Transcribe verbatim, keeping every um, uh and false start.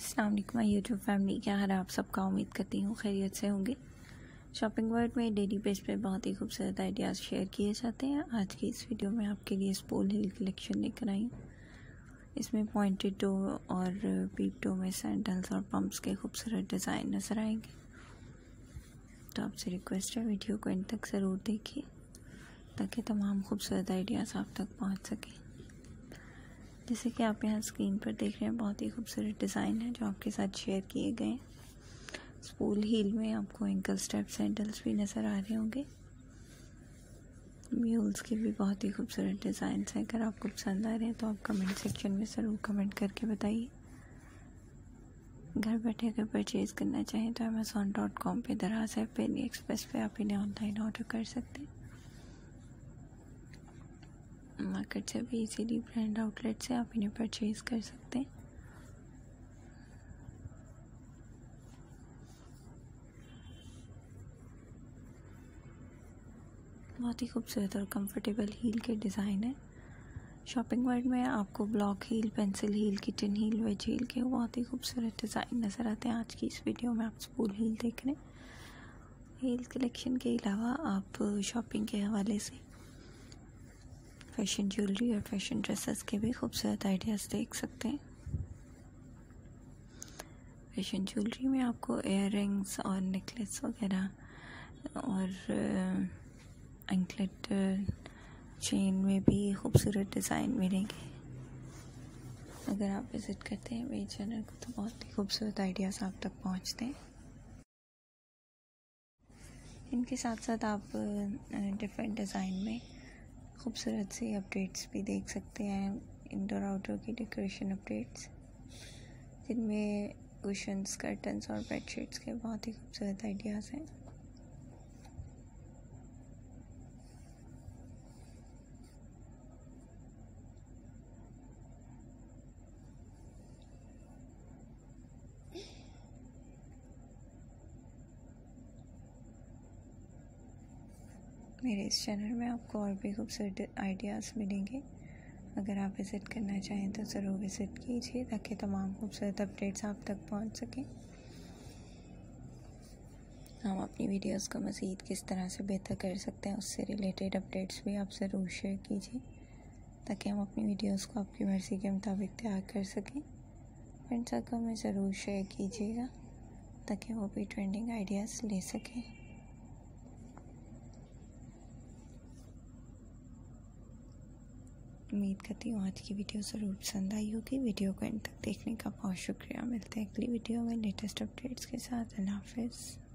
अस्सलाम वालेकुम my YouTube family, क्या हाल है आप सबका। उम्मीद करती हूँ खैरियत से होंगे। शॉपिंग वर्ल्ड में डेली बेस पे बहुत ही खूबसूरत आइडियाज़ शेयर किए जाते हैं। आज की इस वीडियो में आपके लिए स्पूल हिल कलेक्शन लेकर आई हूँ। इसमें पॉइंटेड टो और पीप टो में सैंडल्स और पम्प्स के खूबसूरत डिज़ाइन नज़र आएंगे। तो आपसे रिक्वेस्ट है वीडियो को एंड तक ज़रूर देखिए ताकि तमाम खूबसूरत आइडियाज़ आप तक पहुँच सकें। जैसे कि आप यहाँ स्क्रीन पर देख रहे हैं, बहुत ही खूबसूरत डिज़ाइन है जो आपके साथ शेयर किए गए हैं। स्पूल हील में आपको एंकल स्टेप सैंडल्स भी नज़र आ रहे होंगे। म्यूल्स के भी बहुत ही खूबसूरत डिज़ाइन हैं। अगर आपको पसंद आ रहे हैं तो आप कमेंट सेक्शन में ज़रूर कमेंट करके बताइए। घर बैठे अगर परचेज़ करना चाहें तो अमेज़ॉन डॉट कॉम पर दराज है, पेनी एक्सप्रेस पे आप इन्हें ऑनलाइन ऑर्डर कर सकते हैं। मार्केट से भी इजीली ब्रांड आउटलेट से आप इन्हें परचेज़ कर सकते हैं। बहुत ही खूबसूरत और कंफर्टेबल हील के डिज़ाइन है। शॉपिंग वर्ल्ड में आपको block heel, pencil heel, kitchen heel, wedge heel के बहुत ही खूबसूरत डिज़ाइन नज़र आते हैं। आज की इस वीडियो में आप स्पूल हील देख रहे हैं। हील कलेक्शन के अलावा आप शॉपिंग के हवाले से फैशन ज्वेलरी और फैशन ड्रेसेस के भी खूबसूरत आइडियाज़ देख सकते हैं। फैशन ज्वेलरी में आपको इयर रिंग्स और नेकलेस वगैरह और एंकलेट चेन में भी खूबसूरत डिज़ाइन मिलेंगे। अगर आप विज़िट करते हैं मेरे चैनल को तो बहुत ही खूबसूरत आइडियाज़ आप तक पहुंचते हैं। इनके साथ साथ आप डिफरेंट डिज़ाइन में खूबसूरत सी अपडेट्स भी देख सकते हैं। इंडोर आउटडोर की डेकोरेशन अपडेट्स जिनमें कुशन्स, कर्टन्स और बेडशीट्स के बहुत ही खूबसूरत आइडियाज़ हैं। मेरे इस चैनल में आपको और भी खूबसूरत आइडियाज़ मिलेंगे। अगर आप विज़िट करना चाहें तो ज़रूर विज़िट कीजिए ताकि तमाम खूबसूरत अपडेट्स आप तक पहुंच सकें। हम अपनी वीडियोस को मज़ीद किस तरह से बेहतर कर सकते हैं उससे रिलेटेड अपडेट्स भी आप ज़रूर शेयर कीजिए ताकि हम अपनी वीडियोस को आपकी मर्ज़ी के मुताबिक तैयार कर सकें। फ्रेंड सर्कल में ज़रूर शेयर कीजिएगा ताकि वो भी ट्रेंडिंग आइडियाज़ ले सकें। उम्मीद करती हूँ आज की वीडियो ज़रूर पसंद आई होगी। वीडियो को एंड तक देखने का बहुत शुक्रिया। मिलते हैं अगली वीडियो में लेटेस्ट अपडेट्स के साथ। अल्लाह हाफ़िज़।